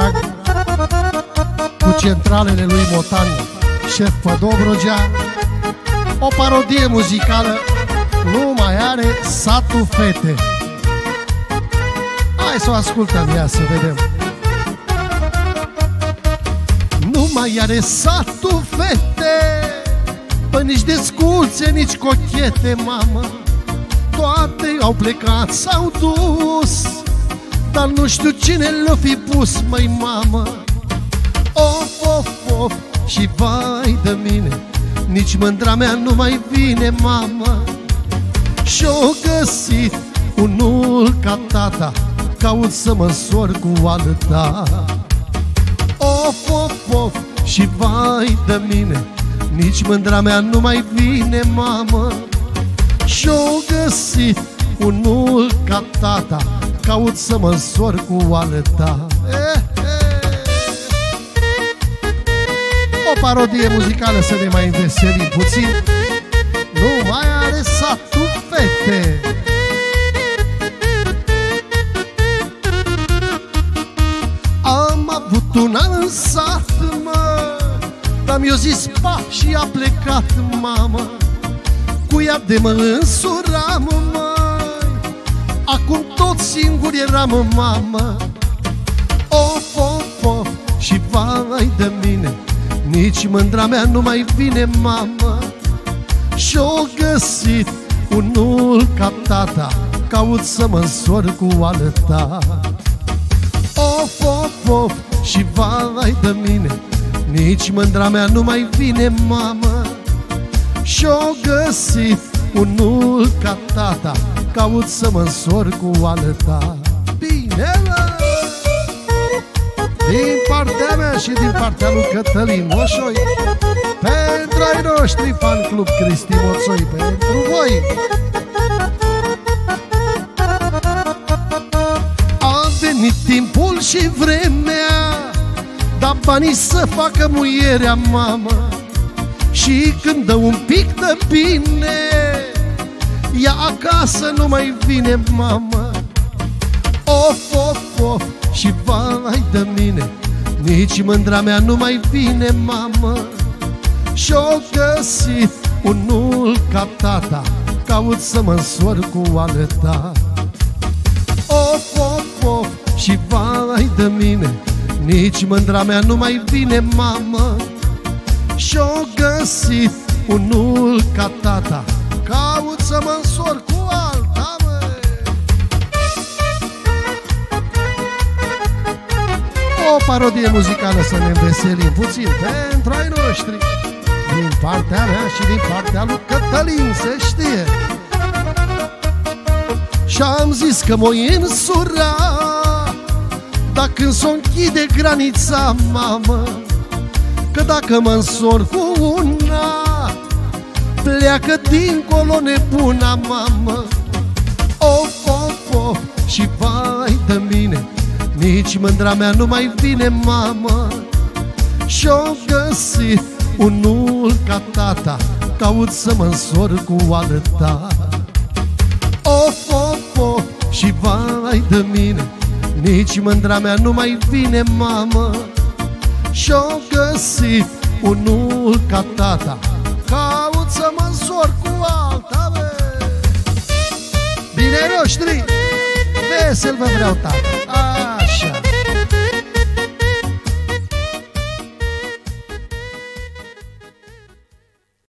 drag, cu centralele lui Motan, șef pe Dobrogea. O parodie muzicală, nu mai are satul fete. Hai să o ascultăm, ia să vedem. Nu mai are satul fete, păi nici desculțe, nici cochete, mamă. Toate au plecat, s-au dus, dar nu știu cine le-o fi pus, măi, mamă. Of, of, of, și vai de mine, nici mândra mea nu mai vine, mamă. Și-o găsit unul ca tata, caut să mă însor cu alta. Of, of, of, și vai de mine, nici mândra mea nu mai vine, mamă. Și-o găsit unul ca tata, caut să mă însor cu alta. O parodie muzicală să ne mai înveselim puțin. Nu mai are satul fete. Am avut un an în sat, mă, dar mi-o zis pa și a plecat, mamă. Cu ea de mă însuram, măi, acum tot singur eram, mamă. Of, of, of, și vai de mine, nici mândra mea nu mai vine, mamă. Și-o găsit unul ca tata, caut să mă însor cu alta. Of, of, of, și vai de mine, nici mândra mea nu mai vine, mamă. Și-o găsit unul ca tata, caut să mă însor cu alta. Bine, mă! Din partea mea și din partea lui Cătălin Moșoi, pentru ai noștri fan club Cristi Moțoi, pentru voi. A venit timpul și vremea, dar banii să facă muierea, mamă. Și când dă un pic de bine, ea acasă nu mai vine, mamă. Of, of, of, și vai de mine, nici mândra mea nu mai vine, mamă. Și-o găsit unul ca tata, caut să mă însor cu alta. Of, of, of, și vai de mine, nici mândra mea nu mai vine, mamă. Și-o găsit unul ca tata, caut să mă însor cu alta, măi. O parodie muzicală să ne înveselim puțin pentru ai noștri, din partea mea și din partea lui Cătălin, se știe. Și-am zis că m-o însura, dar când s-o închide granița, mamă, că dacă mă însor cu una, pleacă dincolo nebuna, mamă. Of, of, of, și vai de mine, nici mândra mea nu mai vine, mamă. Și-o găsit unul ca tata, caut să mă însor cu alta. Of, of, of, și vai de mine, nici mândra mea nu mai vine, mamă. Și-o găsit unul ca tata, caut să mă însor cu alta, bă. Bine noștri, vesel vă vreau, tata.